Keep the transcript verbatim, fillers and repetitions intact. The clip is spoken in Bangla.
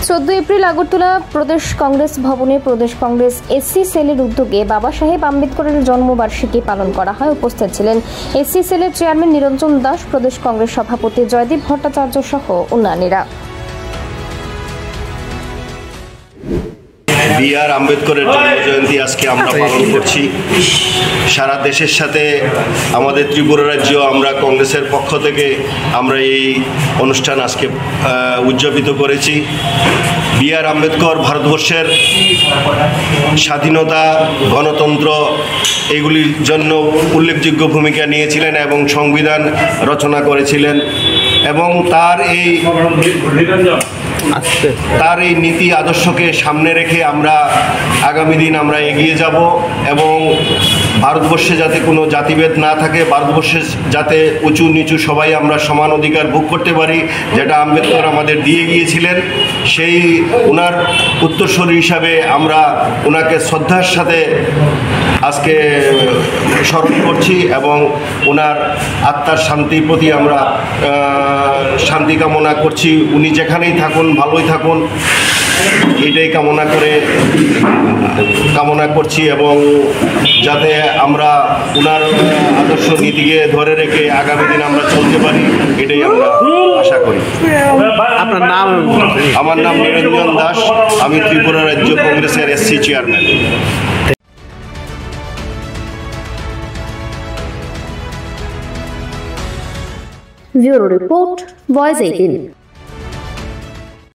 চোদ্দ এপ্রিল আগরতলা প্রদেশ কংগ্রেস ভবনে প্রদেশ কংগ্রেস এসসি সেলের উদ্যোগে বাবা সাহেব আম্বেদকরের জন্মবার্ষিকী পালন করা হয়। উপস্থিত ছিলেন এসসি সেলের চেয়ারম্যান নিরঞ্জন দাস, প্রদেশ কংগ্রেস সভাপতি জয়দীপ ভট্টাচার্য সহ অন্যান্যরা। বি আর আম্বেদকরের জন্মজয়ন্তী আজকে আমরা পালন করছি। সারা দেশের সাথে আমাদের ত্রিপুরা রাজ্য আমরা কংগ্রেসের পক্ষ থেকে আমরা এই অনুষ্ঠান আজকে উদযাপিত করেছি। বি আর আম্বেদকর ভারতবর্ষের স্বাধীনতা, গণতন্ত্র এগুলির জন্য উল্লেখযোগ্য ভূমিকা নিয়েছিলেন এবং সংবিধান রচনা করেছিলেন এবং তার এই তার এই নীতি আদর্শকে সামনে রেখে আমরা আগামী দিন আমরা এগিয়ে যাব এবং ভারতবর্ষে যাতে কোনো জাতিভেদ না থাকে, ভারতবর্ষে যাতে উঁচু নিচু সবাই আমরা সমান অধিকার ভোগ করতে পারি, যেটা আম্বেদকর আমাদের দিয়ে গিয়েছিলেন, সেই ওনার উত্তরসূরি হিসাবে আমরা ওনাকে শ্রদ্ধার সাথে আজকে স্মরণ করছি এবং ওনার আত্মার শান্তির প্রতি আমরা শান্তি কামনা করছি। উনি যেখানেই থাকুন ভালোই থাকুন, এটাই কামনা করে কামনা করছি এবং যাতে আমরা ওনার আদর্শ নীতিকে ধরে রেখে আগামী দিন আমরা চলতে পারি, এটাই আমরা আশা করি। আপনার নাম? আমার নাম নিরঞ্জন দাস, আমি ত্রিপুরা রাজ্য কংগ্রেসের SC chairman. Bureau report, voice eighteen.